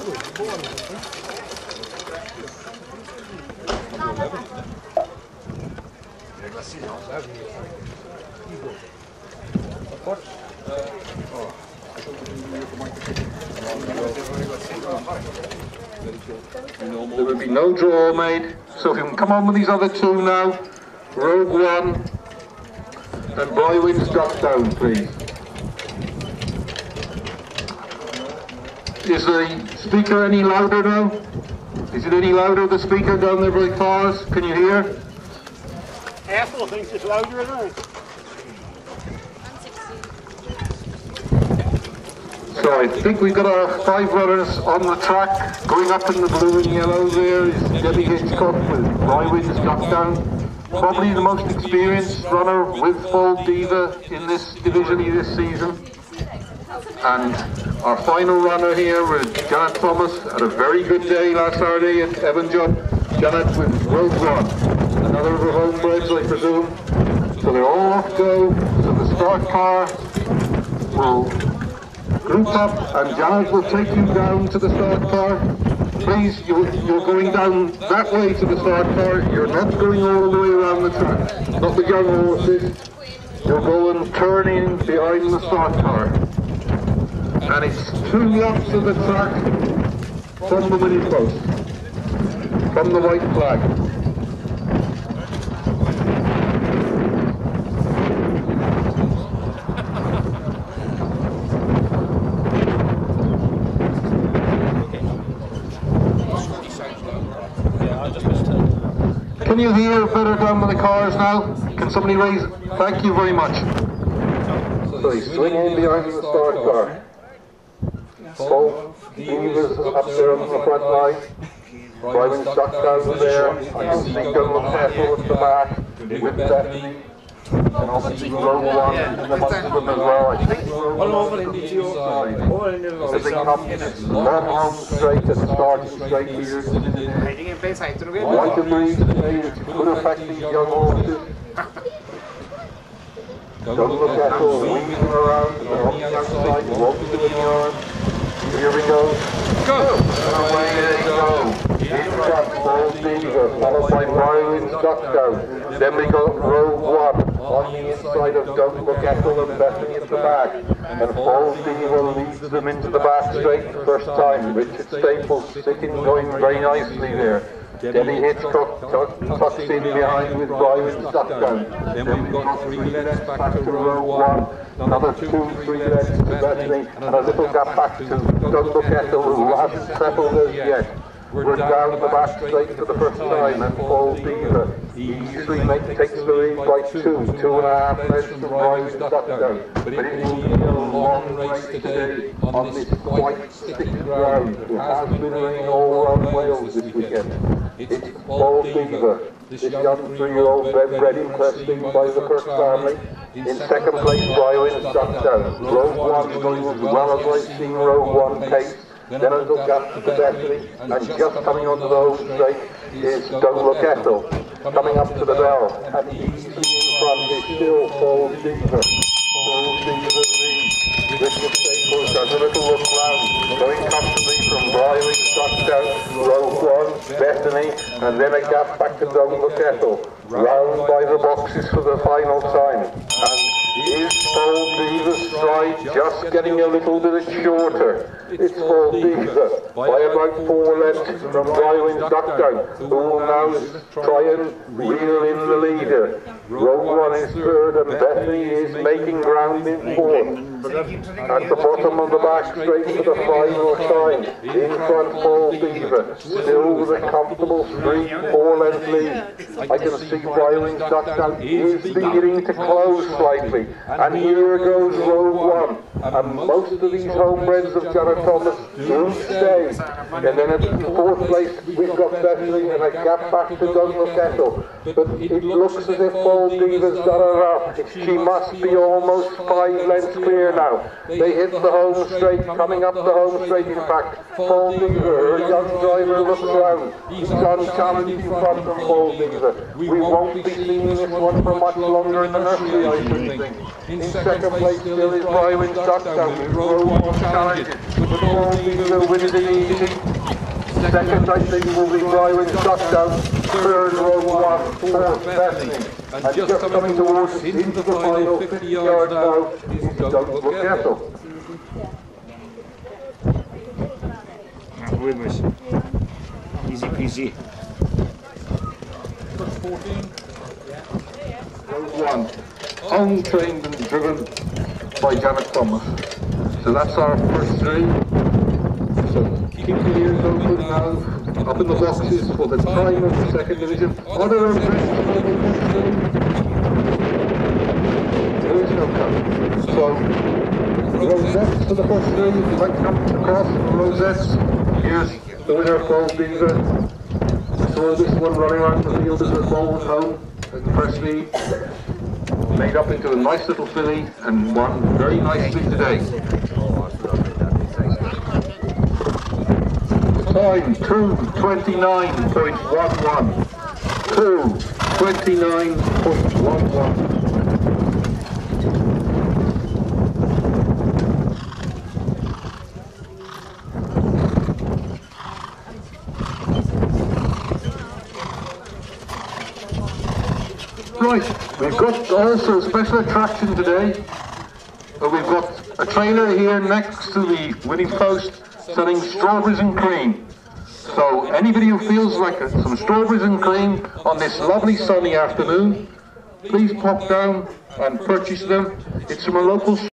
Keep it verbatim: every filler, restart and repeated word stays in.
There will be no draw made, so if you can come on with these other two now, Rogue One and Brywin's Drop Down, please. Is the speaker any louder now? Is it any louder, the speaker down there by cars? Can you hear? Ethel thinks it's louder now. So I think we've got our five runners on the track. Going up in the blue and yellow there is Debbie Hitchcock with Brywin's Drop Down. Probably the most experienced runner with Fall Diva in this division this season. And our final runner here with Janet Thomas had a very good day last Saturday at Evanjohn. Janet with Rogue One, another of her homebreds I presume. So they're all off go, so the start car will group up and Janet will take you down to the start car. Please, you're, you're going down that way to the start car, you're not going all the way around the track. Not the young horses, you're going turning behind the start car. And it's two laps of the track from the winning post, from the white flag. Can you hear better down by the cars now? Can somebody raise? Thank you very much. So he's swinging behind the start car. Both Divas up there on the front line. Brywin's Drop Down there. I can see Donald Ethel at the back with Bethany. And obviously Rogue One in the bunch of them as well. I think Rogue One is the side. As they come up this long home straight and starting straight here. White and green today, which could affect these young horses. Don't look at all, weaving around, and they're on the outside, walking to the yard. Here we go. Go! And away they go. In front, Fall Diva, followed by Brywin's Drop Down. Then we got Rogue One on the inside of Don't Look Ethel and Bethany at the back. And Fall Diva leads them into the back straight the first time. Richard Staples sitting, going very nicely there. Debbie Hitchcock tucks in behind with Brywin's Drop Down. Then we've got three lengths back to Rogue One. Another two, three lengths to Bethany. And a little gap back to Don't Look Ethel, who hasn't settled as yet. We're down the back straight for the first time, and Fall Diva easily make, takes the lead by two, two and a half lengths from Brywin's Drop Down. But it will be a long race today on this quite sticky ground. It has been raining all around Wales this weekend. It's Fall Diva, this young three-year-old bred interesting by the first family. In second place, Brywin's Drop Down. Rogue One going as well as I've seen Rogue One pace. Then a little gap to Bethany, and just coming onto the home straight is Don't Look Ethel. Coming up to the bell, and easily in front is still Fall Diva. Fall Diva leads. Richard Staples has a little look round, going comfortably from Brywin's Drop Down, Rogue One, Bethany, and then a gap back to Don't Look Ethel. Round by the boxes for the final time. And is Fall Diva's stride just getting a little bit shorter? It's Fall Diva by about four lengths from Brywin's Drop Down, who will now try and reel in the leader. Rogue One is third and Bethany is making ground in fourth. At the bottom of the back straight for the final time, in front Fall Diva, still with a comfortable three, four length lead. I can see Brywin's Drop Down is beginning to close slightly, and here goes Rogue One. And most of these homebreds of Janet Thomas do stay. And then at fourth place we've got Bethany and a gap back to Don't Look Ethel. But it looks as if Fall Diva's got her up. She must be almost five lengths clear there now. They hit the home straight, coming up the home straight. In fact, Paul Digger, her young driver, looks around. He's got challenge in front from Paul Digger. We won't be seeing this one for much longer in the nursery, I shouldn't think. In second place still is Brian Stockdown, who row one challenge, but Paul Digger wins it easy. Second, I think, will be Brian Stockdown. Third, row one. Fourth, Bethany. And just coming towards into the final fifty yards now is Doug Castle. Easy peasy. fourteen. Row one. Untrained and driven by Janet Thomas. So that's our first three. So keep your ears open now, up in the boxes for the time of the second division. Other impressions for the first three? There is no cut. So, rosettes for the first three, if you'd like to come across the rosettes. Here's the winner, Paul Digger. So this one running around the field as a ball was home at the first lead. Made up into a nice little filly and won very nicely today. Time two twenty-nine point one one. two twenty-nine point one one. Right, we've got also a special attraction today. Uh, we've got a trailer here next to the winning post selling strawberries and cream. So anybody who feels like uh, some strawberries and cream on this lovely sunny afternoon, please pop down and purchase them. It's from a local